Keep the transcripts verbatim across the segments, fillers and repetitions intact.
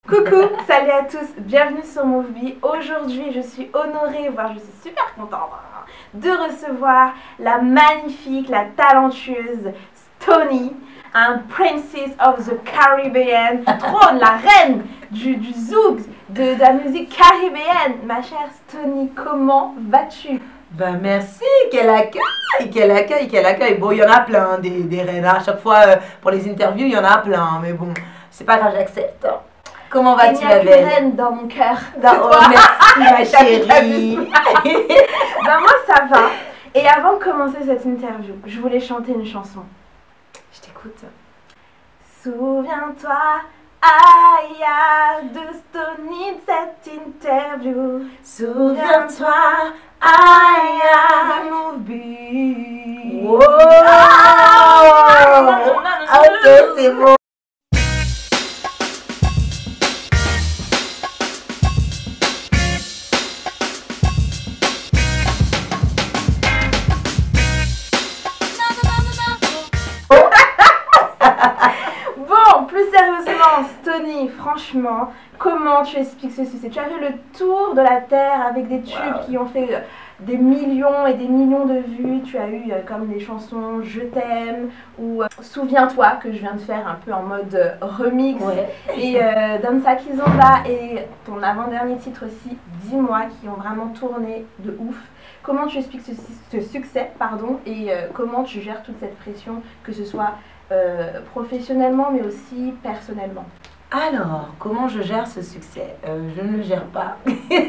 Coucou, salut à tous, bienvenue sur Movie. Aujourd'hui, je suis honorée, voire je suis super contente de recevoir la magnifique, la talentueuse Stoney, un Princess of the Caribbean, qui trône, la reine du, du zouk, de, de la musique caribéenne. Ma chère Stoney, comment vas-tu? Ben merci, quel accueil, quel accueil, quel accueil. Bon, il y en a plein, des, des reines. À chaque fois, euh, pour les interviews, il y en a plein. Mais bon, c'est pas grave, j'accepte. Hein. Comment vas-tu, la belle? reine dans mon cœur. Oh, merci, ma chérie. Ben moi, ça va. Et avant de commencer cette interview, je voulais chanter une chanson. Je t'écoute. Souviens-toi, Aya, de Stoney, de cette interview. Souviens-toi, Aya, de Movie. Wow. Ah, ok, c'est bon. Bon, plus sérieusement, Stoney, franchement, comment tu expliques ce succès? Tu as fait le tour de la Terre avec des tubes wow. qui ont fait euh, des millions et des millions de vues. Tu as eu euh, comme des chansons Je t'aime ou euh, Souviens-toi que je viens de faire un peu en mode euh, remix. Ouais. Et euh, Dansa Kizomba et ton avant-dernier titre aussi, Dis-moi, qui ont vraiment tourné de ouf. Comment tu expliques ce, ce succès pardon, et euh, comment tu gères toute cette pression, que ce soit euh, professionnellement mais aussi personnellement? Alors, comment je gère ce succès? euh, Je ne le gère pas.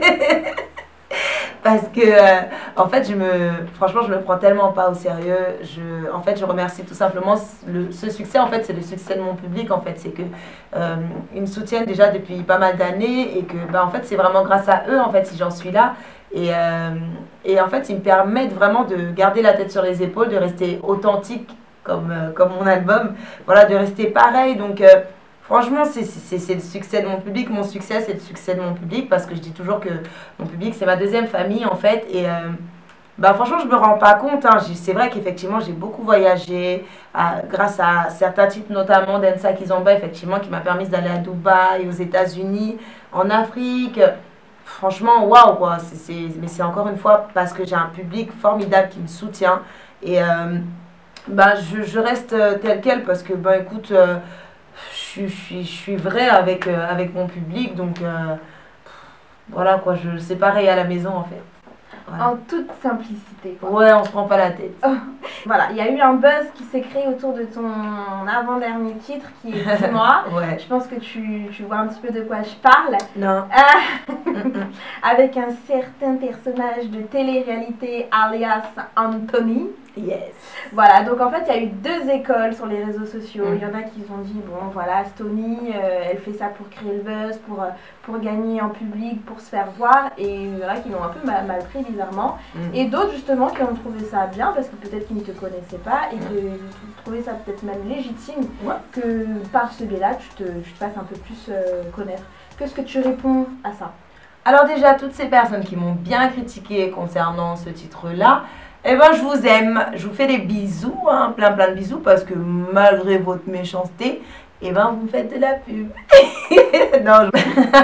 Parce que, euh, en fait, je me, franchement, je me prends tellement pas au sérieux. Je, en fait, je remercie tout simplement le, ce succès. En fait, c'est le succès de mon public. En fait, c'est que euh, ils me soutiennent déjà depuis pas mal d'années et que, bah, en fait, c'est vraiment grâce à eux, en fait, si j'en suis là. Et, euh, et en fait, ils me permettent vraiment de garder la tête sur les épaules, de rester authentique comme, euh, comme mon album. Voilà, de rester pareil. Donc, euh, franchement, c'est le succès de mon public. Mon succès, c'est le succès de mon public parce que je dis toujours que mon public, c'est ma deuxième famille, en fait. Et euh, bah, franchement, je me rends pas compte. Hein. C'est vrai qu'effectivement, j'ai beaucoup voyagé à, grâce à certains titres, notamment Dansa Kizomba, effectivement, qui m'a permis d'aller à Dubaï, aux États-Unis, en Afrique. Franchement, waouh, quoi. C est, c est, mais c'est encore une fois parce que j'ai un public formidable qui me soutient. Et euh, bah, je, je reste tel quel parce que, bah, écoute, euh, je, je, suis, je suis vraie avec, euh, avec mon public. Donc, euh, voilà, quoi. C'est pareil à la maison, en fait. Voilà. En toute simplicité, quoi. Ouais, on se prend pas la tête. Oh. Voilà, il y a eu un buzz qui s'est créé autour de ton avant-dernier titre qui est Dis-moi. Ouais. Je pense que tu, tu vois un petit peu de quoi je parle. Non. Euh, mm -mm. Avec un certain personnage de télé-réalité alias Anthony. Yes. Voilà, donc en fait, il y a eu deux écoles sur les réseaux sociaux. Il mm. y en a qui ont dit, bon, voilà, Stoney, euh, elle fait ça pour créer le buzz, pour, pour gagner en public, pour se faire voir. Et il y en a qui l'ont un peu mal, mal pris, bizarrement. Mm. Et d'autres, justement, qui ont trouvé ça bien, parce que peut-être qu'ils ne te connaissaient pas, et mm. qu'ils trouvaient ça peut-être même légitime, ouais. que par ce biais-là, tu te, tu te fasses un peu plus euh, connaître. Qu'est-ce que tu réponds à ça? Alors déjà, toutes ces personnes qui m'ont bien critiqué concernant ce titre-là, eh ben, je vous aime, je vous fais des bisous, hein, plein plein de bisous, parce que malgré votre méchanceté, eh ben, vous me faites de la pub. Non, je...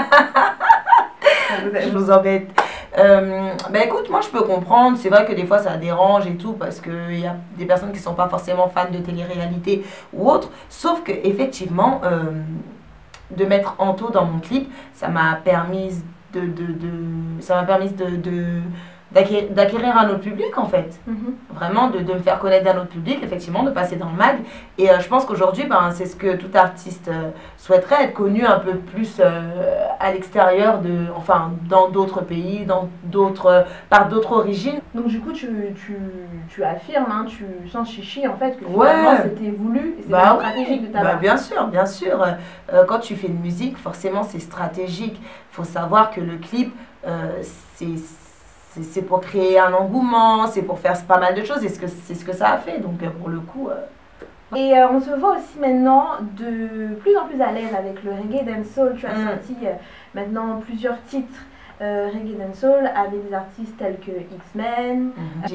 je vous embête. Euh, ben écoute, moi je peux comprendre, c'est vrai que des fois ça dérange et tout, parce qu'il y a des personnes qui ne sont pas forcément fans de télé-réalité ou autre, sauf que effectivement, euh, de mettre Anto dans mon clip, ça m'a permis de, de, de, ça m'a permis de... de d'acquérir un autre public en fait, mm-hmm. vraiment de, de me faire connaître d'un autre public, effectivement, de passer dans le mag. Et euh, je pense qu'aujourd'hui, ben, c'est ce que tout artiste euh, souhaiterait, être connu un peu plus euh, à l'extérieur, de, enfin dans d'autres pays, dans d'autres, euh, par d'autres origines. Donc du coup, tu, tu, tu affirmes, hein, tu sens chichi en fait, que finalement ouais. c'était voulu, c'est bah, stratégique de ta part. Bah, bien sûr, bien sûr. Euh, quand tu fais une musique, forcément c'est stratégique. Il faut savoir que le clip, euh, c'est... c'est pour créer un engouement, c'est pour faire pas mal de choses, et c'est ce, ce que ça a fait, donc pour le coup... Euh... Et euh, on se voit aussi maintenant de plus en plus à l'aise avec le reggae dancehall. Tu as mm. sorti euh, maintenant plusieurs titres euh, Reggae Dancehall avec des artistes tels que X-Men,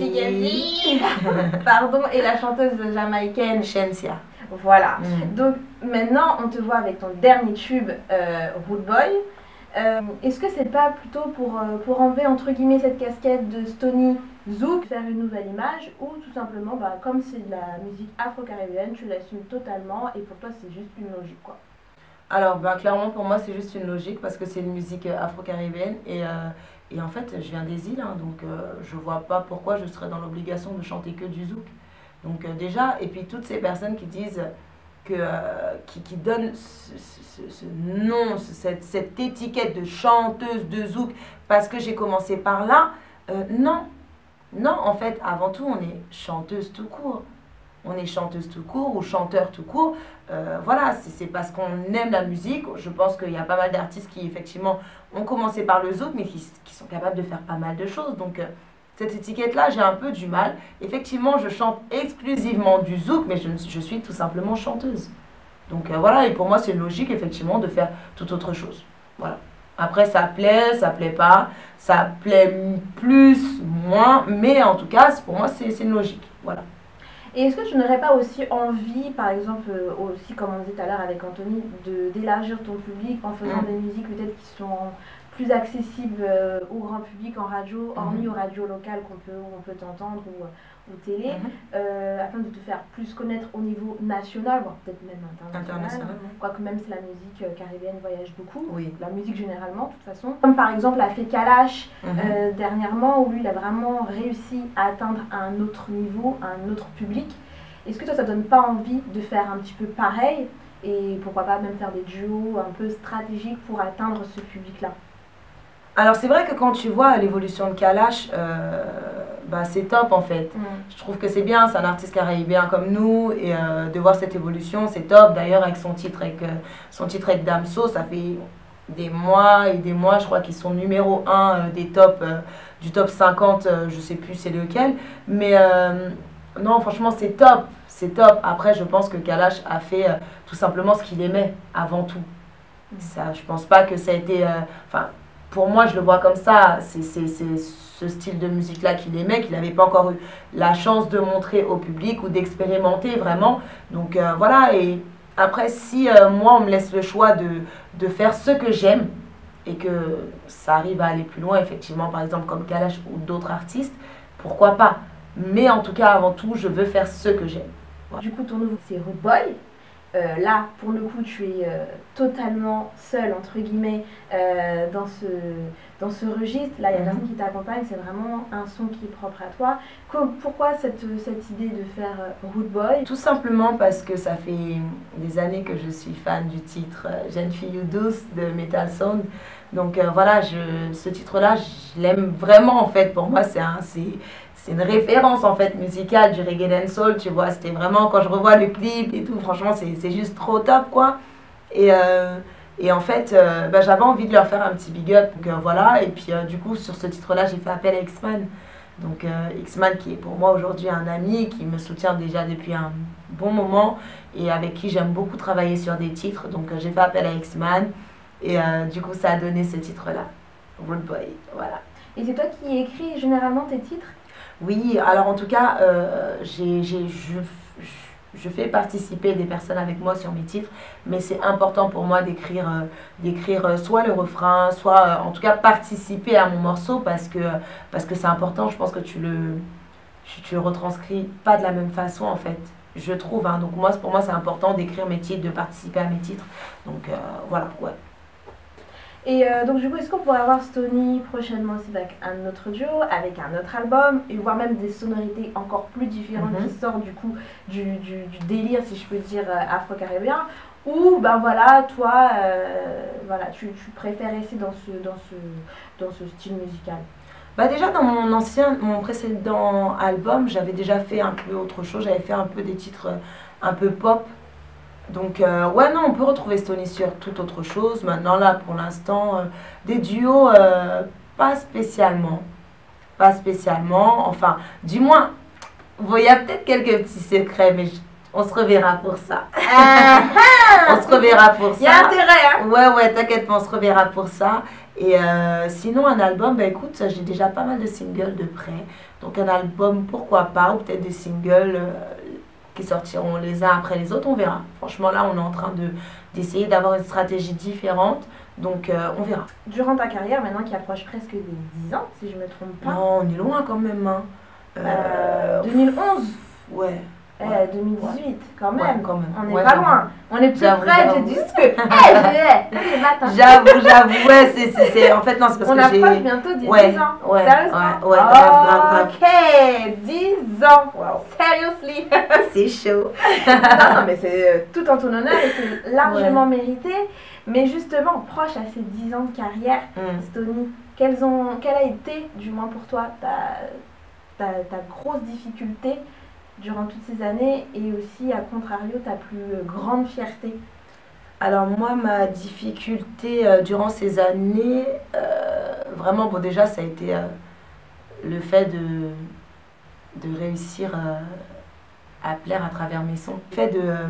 Mm-hmm. pardon, et la chanteuse jamaïcaine Shensia. Voilà. Mm. Donc maintenant, on te voit avec ton dernier tube, euh, Rude Boy. Euh, Est-ce que c'est pas plutôt pour, euh, pour enlever entre guillemets cette casquette de Stony Zouk, faire une nouvelle image, ou tout simplement, bah, comme c'est de la musique afro-caribéenne, tu l'assumes totalement et pour toi c'est juste une logique quoi. Alors, ben, clairement, pour moi, c'est juste une logique parce que c'est une musique euh, afro-caribéenne et, euh, et en fait, je viens des îles, hein, donc euh, je vois pas pourquoi je serais dans l'obligation de chanter que du zouk. Donc, euh, déjà, et puis toutes ces personnes qui disent que, euh, qui, qui donnent ce, ce- ce nom, ce- cette, cette étiquette de chanteuse de zouk parce que j'ai commencé par là, euh, non, non, en fait, avant tout, on est chanteuse tout court. On est chanteuse tout court ou chanteur tout court. Euh, voilà, c'est c'est parce qu'on aime la musique. Je pense qu'il y a pas mal d'artistes qui, effectivement, ont commencé par le zouk, mais qui, qui sont capables de faire pas mal de choses. Donc, euh, cette étiquette-là, j'ai un peu du mal. Effectivement, je chante exclusivement du zouk, mais je, ne suis- je suis tout simplement chanteuse. Donc, euh, voilà, et pour moi, c'est logique, effectivement, de faire tout autre chose. Voilà. Après, ça plaît, ça plaît pas, ça plaît plus, moins, mais en tout cas, pour moi, c'est c'est une logique. Voilà. Et est-ce que tu n'aurais pas aussi envie, par exemple, euh, aussi comme on disait tout à l'heure avec Anthony, de d'élargir ton public en faisant Mm. des musiques peut-être qui sont plus accessibles euh, au grand public en radio, hormis Mhm. aux radios locales qu'on peut, où on peut t'entendre ou, ou télé, Mhm. euh, afin de te faire plus connaître au niveau national, voire peut-être même international, International. quoique même si la musique euh, caribéenne voyage beaucoup, Oui. la musique généralement de toute façon. Comme par exemple a fait Kalash Mhm. euh, dernièrement, où lui il a vraiment réussi à atteindre un autre niveau, un autre public. Est-ce que toi ça donne pas envie de faire un petit peu pareil et pourquoi pas même faire des duos un peu stratégiques pour atteindre ce public-là? Alors c'est vrai que quand tu vois l'évolution de Kalash, euh, bah, c'est top en fait. Mm. Je trouve que c'est bien, c'est un artiste caribéen comme nous et euh, de voir cette évolution, c'est top. D'ailleurs avec son titre avec, euh, son titre avec Damso, ça fait des mois et des mois, je crois qu'ils sont numéro un euh, des tops, euh, du top cinquante, euh, je sais plus c'est lequel. Mais euh, non, franchement c'est top, c'est top. Après je pense que Kalash a fait euh, tout simplement ce qu'il aimait avant tout. Ça, je pense pas que ça a été... euh, Enfin, pour moi, je le vois comme ça. C'est c'est- c'est ce style de musique-là qu'il aimait, qu'il n'avait pas encore eu la chance de montrer au public ou d'expérimenter vraiment. Donc euh, voilà, et après, si euh, moi, on me laisse le choix de, de faire ce que j'aime et que ça arrive à aller plus loin, effectivement, par exemple comme Kalash ou d'autres artistes, pourquoi pas? Mais en tout cas, avant tout, je veux faire ce que j'aime. Du coup ton nouveau c'est Rude Boy. Euh, là, pour le coup, tu es euh, totalement seul, entre guillemets, euh, dans, ce, dans ce registre. Là, il y a Mhm. personne qui t'accompagne, c'est vraiment un son qui est propre à toi. Co- pourquoi cette, cette idée de faire euh, Rude Boy? Tout simplement parce que ça fait des années que je suis fan du titre euh, Jeune fille ou douce de Metal Sound. Donc euh, voilà, je, ce titre-là, je l'aime vraiment en fait. Pour moi, c'est un, c'est, c'est une référence en fait musicale du reggae dancehall. Tu vois, c'était vraiment quand je revois le clip et tout, franchement, c'est, c'est juste trop top quoi. Et, euh, et en fait, euh, bah, j'avais envie de leur faire un petit big up. Donc euh, voilà, et puis euh, du coup, sur ce titre-là, j'ai fait appel à X-Man. Donc euh, X-Man qui est pour moi aujourd'hui un ami, qui me soutient déjà depuis un bon moment et avec qui j'aime beaucoup travailler sur des titres. Donc euh, j'ai fait appel à X-Man et euh, du coup ça a donné ce titre-là, Rude Boy. Voilà. Et c'est toi qui écris généralement tes titres? Oui, alors en tout cas, euh, j'ai, j'ai, je, je fais participer des personnes avec moi sur mes titres, mais c'est important pour moi d'écrire, euh, d'écrire euh, soit le refrain, soit euh, en tout cas participer à mon morceau parce que, parce que c'est important. Je pense que tu le, tu, tu le retranscris pas de la même façon en fait, je trouve. Hein. Donc moi, pour moi, c'est important d'écrire mes titres, de participer à mes titres. Donc euh, voilà, ouais. Et euh, donc du coup, est-ce qu'on pourrait avoir Stony prochainement aussi avec un autre duo, avec un autre album, et voire même des sonorités encore plus différentes Mhm. qui sortent du coup du, du, du délire, si je peux dire, euh, afro-caribéen, ou ben voilà, toi, euh, voilà, tu, tu préfères rester dans ce, dans ce, dans ce style musical? Bah déjà dans mon ancien, mon précédent album, j'avais déjà fait un peu autre chose, j'avais fait un peu des titres euh, un peu pop. Donc euh, ouais non, on peut retrouver Stony sur toute autre chose. Maintenant là pour l'instant, euh, des duos, euh, pas spécialement. Pas spécialement, enfin du moins, bon, il y a peut-être quelques petits secrets, mais je, On se reverra pour ça. Ah, On se reverra pour ça. il y a intérêt, hein. Ouais, ouais, t'inquiète pas, on se reverra pour ça. Et euh, sinon, un album, bah écoute, j'ai déjà pas mal de singles de près. Donc un album, pourquoi pas, ou peut-être des singles euh, qui sortiront les uns après les autres, on verra. Franchement, là, on est en train de, d'essayer d'avoir une stratégie différente. Donc euh, on verra. Durant ta carrière, maintenant qui approche presque des dix ans, si je me trompe pas. Non, on est loin quand même. Hein. Euh, Euh, deux mille onze, ouais. eh, Ouais. deux mille dix-huit, quand Ouais, même. quand même. On n'est Ouais, pas j'avoue. loin. On est plus J'avoue, près, j'ai j'avoue. dit ce que. Eh, j'ai tous les matins. J'avoue, j'avoue, ouais, c'est, c'est, c'est- en fait, non, c'est parce On que j'ai... approche bientôt des Ouais, dix ans. ouais, Sérieusement? ouais, ouais, grave, grave, grave. Ok, dix ans. Wow. Seriously. C'est chaud. non, non, mais c'est euh, tout en ton honneur et c'est largement mérité. Mais justement, proche à ces dix ans de carrière, Mm. Stony, quelles ont, quelle a été, du moins pour toi, ta, ta, ta grosse difficulté durant toutes ces années et aussi, à contrario, ta plus euh, grande fierté? Alors moi, ma difficulté euh, durant ces années, euh, vraiment, bon déjà, ça a été euh, le fait de, de réussir euh, à plaire à travers mes sons. Le fait de, euh,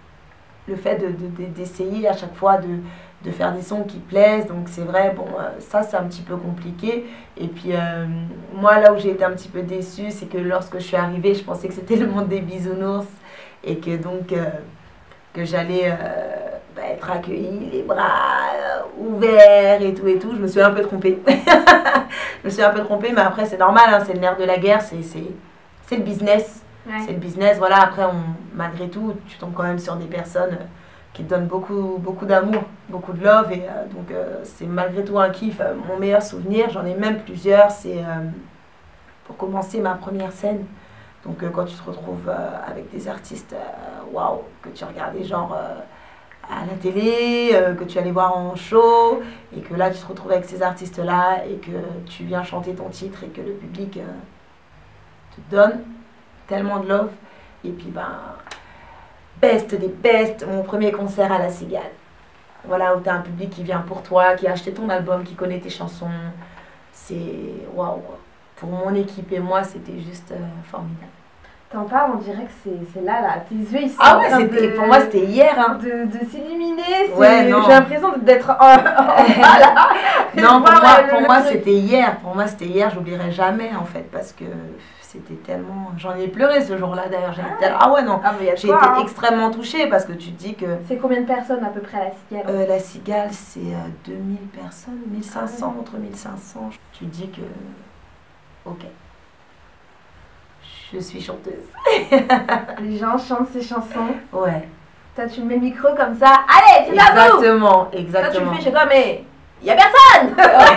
le fait de, de- de- d'essayer à chaque fois de, de faire des sons qui plaisent. Donc c'est vrai, bon, euh, ça c'est un petit peu compliqué. Et puis euh, moi, là où j'ai été un petit peu déçue, c'est que lorsque je suis arrivée, je pensais que c'était le monde des bisounours et que donc euh, que j'allais euh, bah, être accueillie, les bras euh, ouverts et tout et tout. Je me suis un peu trompée. Je me suis un peu trompée, mais après c'est normal, hein, c'est le nerf de la guerre, c'est, c'est, c'est le business. Ouais. C'est le business, voilà. Après, on, malgré tout, tu tombes quand même sur des personnes euh, qui te donnent beaucoup, beaucoup d'amour, beaucoup de love. Et euh, donc, euh, c'est malgré tout un kiff. Euh, Mon meilleur souvenir, j'en ai même plusieurs, c'est euh, pour commencer ma première scène. Donc, euh, quand tu te retrouves euh, avec des artistes, euh, waouh, que tu regardais genre euh, à la télé, euh, que tu allais voir en show, et que là, tu te retrouves avec ces artistes-là, et que tu viens chanter ton titre, et que le public euh, te donne tellement de love. Et puis, ben, best des best, mon premier concert à la Cigale. Voilà, où tu as un public qui vient pour toi, qui a acheté ton album, qui connaît tes chansons. C'est waouh, quoi. Pour mon équipe et moi, c'était juste euh, formidable. T'en parles, on dirait que c'est, c'est là, là. Tes yeux, ils sont Ah en ouais, train c'était, de- pour moi, c'était hier. Hein. de, de s'illuminer. c'est- Ouais, non. J'ai l'impression d'être en, en bas, là. Non, pour Voir moi, le- pour le moi truc. c'était hier. Pour moi, c'était hier. J'oublierai jamais, en fait, parce que c'était tellement... J'en ai pleuré ce jour-là, d'ailleurs. J'ai Ah. été... ah ouais, non. Ah, mais il y a de J'ai quoi, été hein. extrêmement touchée, parce que tu te dis que C'est combien de personnes à peu près à la Cigale? euh, la Cigale, c'est euh, deux mille personnes, mille cinq cents, Ah entre mille cinq cents. Tu te dis que... Ok. Je suis chanteuse. Les gens chantent ces chansons. Ouais. Toi, tu mets le micro comme ça. Allez, c'est à vous! Exactement, Toi, tu exactement. le fais chez toi, mais il y a personne!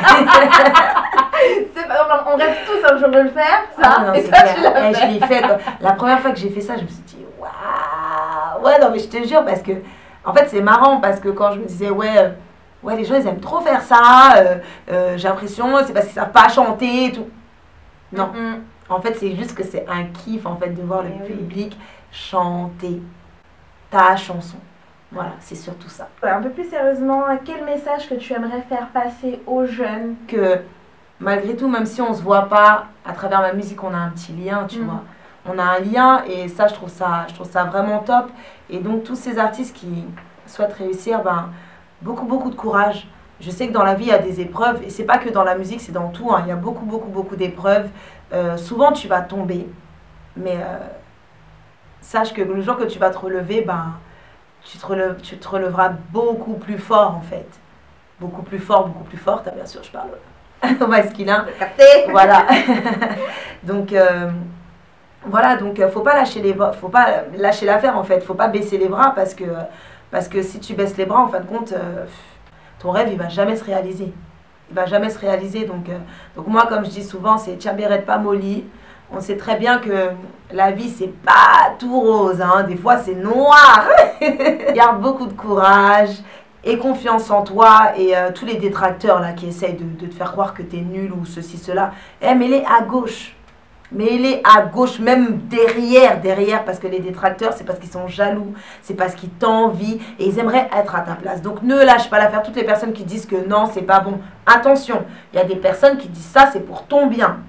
C'est pas- on rêve tous un jour de le faire, ça. Ah non, et c'est toi, clair. tu l'as Eh, fait. je l'ai fait. quoi. La première fois que j'ai fait ça, je me suis dit, waouh! Ouais, non, mais je te jure, parce que, en fait, c'est marrant, parce que quand je me disais, ouais, euh, ouais, les gens, ils aiment trop faire ça, euh, euh, j'ai l'impression, c'est parce qu'ils savent pas chanter et tout. Non. Mm. En fait, c'est juste que c'est un kiff, en fait, de voir le Eh oui. public chanter ta chanson. Voilà, c'est surtout ça. Ouais, un peu plus sérieusement, quel message que tu aimerais faire passer aux jeunes? Que malgré tout, même si on se voit pas, à travers ma musique, on a un petit lien, tu Mhm. vois. On a un lien et ça, je trouve ça, je trouve ça vraiment top. Et donc, tous ces artistes qui souhaitent réussir, ben, beaucoup, beaucoup de courage. Je sais que dans la vie, il y a des épreuves et c'est pas que dans la musique, c'est dans tout. Hein. Il y a beaucoup, beaucoup, beaucoup d'épreuves. Euh, souvent, tu vas tomber, mais euh, sache que le jour que tu vas te relever, ben, tu te, relèves, tu te relèveras beaucoup plus fort, en fait. Beaucoup plus fort, beaucoup plus forte. Ah, bien sûr, je parle au masculin. Capté? Voilà. donc, euh, voilà, donc, euh, faut pas lâcher les bras, faut pas lâcher l'affaire, en fait. Faut pas baisser les bras parce que, parce que si tu baisses les bras, en fin de compte, euh, ton rêve, il va jamais se réaliser. Il va jamais se réaliser. Donc, euh, donc moi, comme je dis souvent, c'est Tchaberet pas molly. On sait très bien que la vie, c'est pas tout rose. Hein. Des fois, c'est noir. Garde beaucoup de courage et confiance en toi. Et euh, tous les détracteurs là, qui essayent de, de te faire croire que t'es nul ou ceci, cela, eh, mets-les à gauche. Mets-les à gauche, même derrière, derrière, parce que les détracteurs, c'est parce qu'ils sont jaloux, c'est parce qu'ils t'envient et ils aimeraient être à ta place. Donc ne lâche pas l'affaire. Toutes les personnes qui disent que non, c'est pas bon, attention, il y a des personnes qui disent ça, c'est pour ton bien.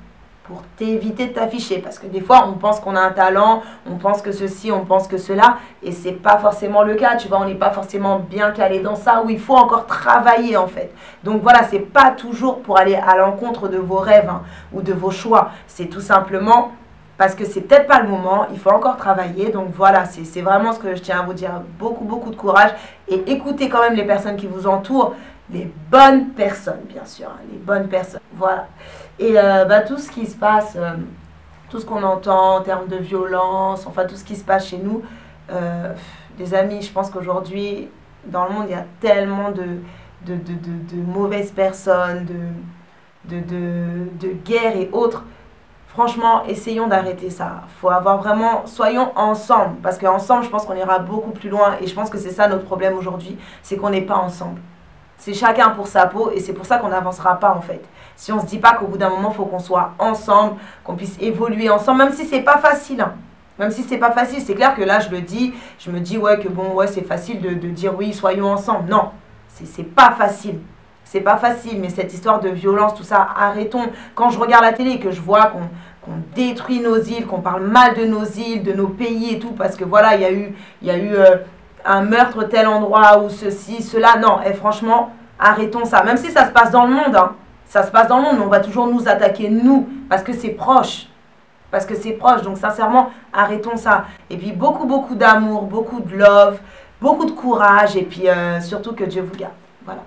pour t'éviter de t'afficher. Parce que des fois, on pense qu'on a un talent, on pense que ceci, on pense que cela, et c'est pas forcément le cas, tu vois, on n'est pas forcément bien calé dans ça, où il faut encore travailler, en fait. Donc voilà, c'est pas toujours pour aller à l'encontre de vos rêves, hein, ou de vos choix. C'est tout simplement parce que c'est peut-être pas le moment, il faut encore travailler. Donc voilà, c'est vraiment ce que je tiens à vous dire. Beaucoup, beaucoup de courage, et écoutez quand même les personnes qui vous entourent, les bonnes personnes, bien sûr, hein, les bonnes personnes. Voilà. Et euh, bah, tout ce qui se passe, euh, tout ce qu'on entend en termes de violence, enfin tout ce qui se passe chez nous, euh, les amis, je pense qu'aujourd'hui, dans le monde, il y a tellement de, de, de, de, de mauvaises personnes, de, de, de, de guerres et autres. Franchement, essayons d'arrêter ça. Il faut avoir vraiment, soyons ensemble, parce qu'ensemble, je pense qu'on ira beaucoup plus loin, et je pense que c'est ça notre problème aujourd'hui, c'est qu'on n'est pas ensemble. C'est chacun pour sa peau, et c'est pour ça qu'on n'avancera pas en fait. Si on ne se dit pas qu'au bout d'un moment, il faut qu'on soit ensemble, qu'on puisse évoluer ensemble, même si c'est pas facile. Hein. Même si c'est pas facile, c'est clair que là, je le dis, je me dis, ouais, que bon, ouais, c'est facile de, de dire oui, soyons ensemble. Non, c'est pas facile. C'est pas facile, mais cette histoire de violence, tout ça, arrêtons. Quand je regarde la télé et que je vois qu'on qu'on détruit nos îles, qu'on parle mal de nos îles, de nos pays et tout, parce que voilà, il y a eu, il y a eu euh, un meurtre tel endroit ou ceci, cela. Non, et franchement, arrêtons ça. Même si ça se passe dans le monde, hein. Ça se passe dans le monde, mais on va toujours nous attaquer, nous, parce que c'est proche. Parce que c'est proche, donc sincèrement, arrêtons ça. Et puis beaucoup, beaucoup d'amour, beaucoup de love, beaucoup de courage, et puis euh, surtout que Dieu vous garde. Voilà.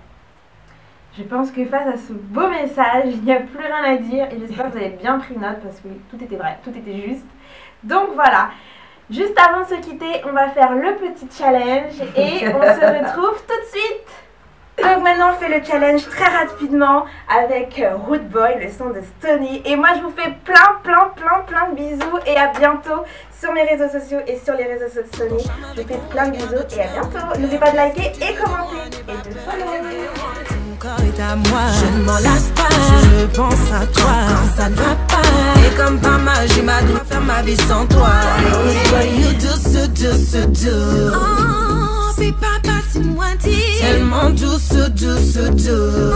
Je pense que face à ce beau message, il n'y a plus rien à dire, et j'espère que vous avez bien pris note, parce que tout était vrai, tout était juste. Donc voilà. Juste avant de se quitter, on va faire le petit challenge, et on se retrouve tout de suite. Donc maintenant on fait le challenge très rapidement avec Rude Boy, le son de Stoney. Et moi je vous fais plein plein plein plein de bisous et à bientôt sur mes réseaux sociaux et sur les réseaux sociaux de Stoney. Je vous fais plein de bisous et à bientôt. N'oubliez pas de liker et commenter et de follow. Ton corps est à moi, je ne m'en lasse pas, je pense à toi quand ça ne va pas. Et comme par magie, ma doit faire ma vie sans toi. Rude Boy, you do so do so do. Oh, puis papa, c'est moi dit tellement douce, douce, douce.